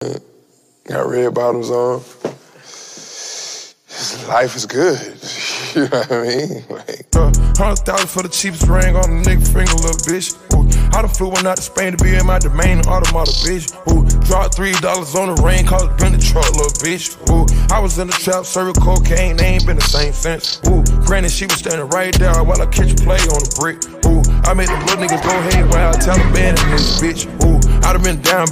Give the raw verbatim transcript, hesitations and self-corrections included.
got red bottoms on. Life is good. You know what I mean? Like, uh, Hundred thousand for the cheapest ring on a nigga finger, little bitch. Ooh, I done flew one out to Spain to be in my domain, automata, bitch. Ooh, dropped three dollars on the rain, cause it been the truck, little bitch. Ooh, I was in the trap, serving cocaine, they ain't been the same since. Ooh, granted, she was standing right there while I catch play on the brick. Ooh, I made them little niggas go ahead while I Taliban in this bitch. Ooh, I done been down